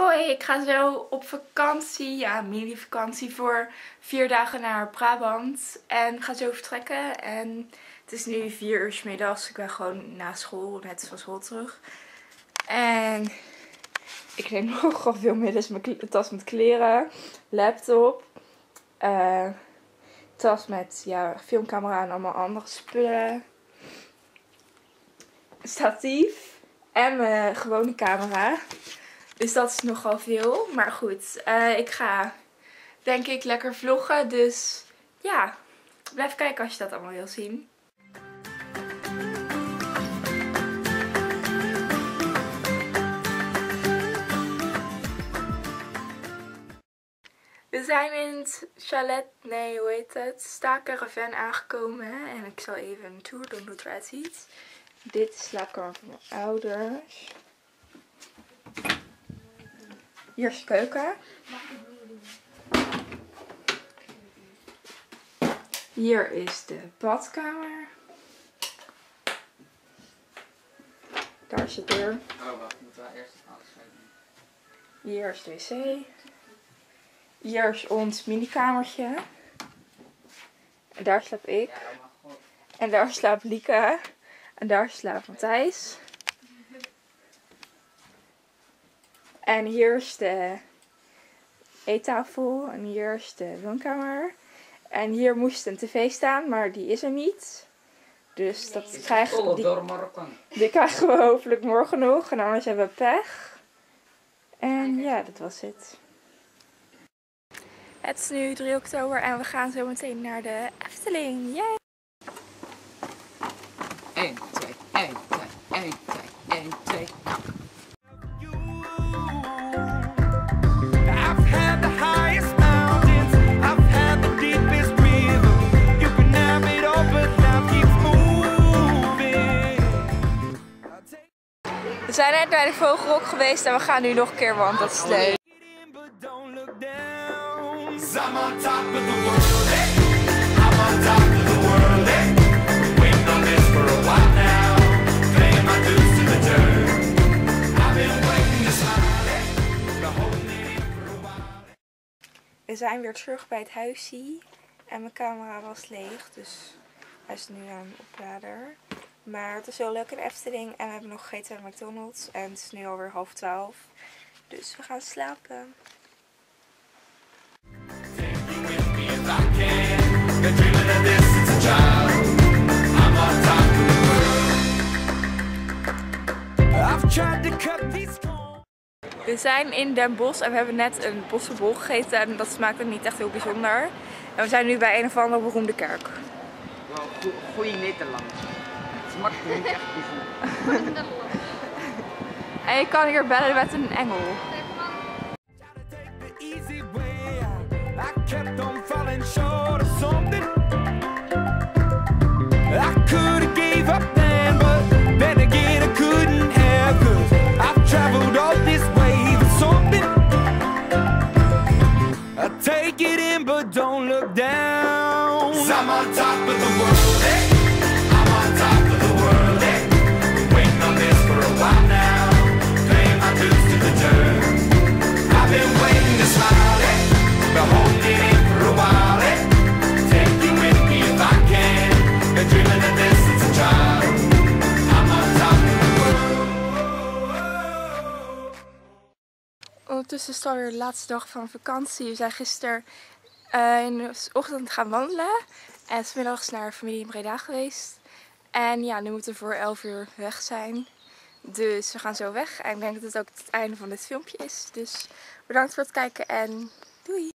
Hoi, ik ga zo op vakantie, ja, mini-vakantie voor 4 dagen naar Brabant. En ga zo vertrekken en het is nu 4 uur 's middags. Ik ben gewoon na school, net van school terug. En ik neem nogal veel mee, dus mijn tas met kleren, laptop, tas met filmcamera en allemaal andere spullen, statief en mijn gewone camera. Dus dat is nogal veel. Maar goed, ik ga denk ik lekker vloggen. Dus ja, blijf kijken als je dat allemaal wil zien. We zijn in het chalet, nee hoe heet het, Sta-Caravan aangekomen. En ik zal even een tour doen hoe het eruit ziet. Dit is de slaapkamer van mijn ouders. Hier is de keuken. Hier is de badkamer. Daar is de deur. Oh, wacht, moeten we eerst alles schrijven. Hier is de wc. Hier is ons minikamertje. En daar slaap ik. Ja, oh mijn god. En daar slaapt Lieke. En daar slaapt Matthijs. En hier is de eettafel. En hier is de woonkamer. En hier moest een tv staan, maar die is er niet. Dus dat krijgen die krijgen we hopelijk morgen nog. En anders hebben we pech. En ja, dat was het. Het is nu 3 oktober en we gaan zo meteen naar de Efteling. Yay! 1, 2, 1, 2, 1, 2, 1, 2. We zijn net bij de Vogelrok geweest en we gaan nu nog een keer, want dat is leuk. We zijn weer terug bij het huisje en mijn camera was leeg, dus hij is nu aan een oplader. Maar het is heel leuk in Efteling en we hebben nog gegeten bij McDonald's en het is nu alweer 11:30. Dus we gaan slapen. We zijn in Den Bosch en we hebben net een bossenbol gegeten en dat smaakte niet echt heel bijzonder. En we zijn nu bij een of andere beroemde kerk. Wel, goeie Nederland. Het smaakt niet echt bijzonder. En je kan hier bellen met een engel. Don't look down. 'Cause I'm on top of the world, hey. I'm on top of the world, hey. Been waiting on this for a while now. Paying my dues to the dirt. I've been waiting to smile, hey. Been holding it in for a while, hey. Take you with me if I can. Been dreaming of this since a child. I'm on top of the world. Ondertussen is het alweer de laatste dag van vakantie. We zijn gisteren in de ochtend gaan wandelen en 's middags naar familie in Breda geweest. En ja, nu moeten we voor 11 uur weg zijn. Dus we gaan zo weg en ik denk dat het ook het einde van dit filmpje is. Dus bedankt voor het kijken en doei!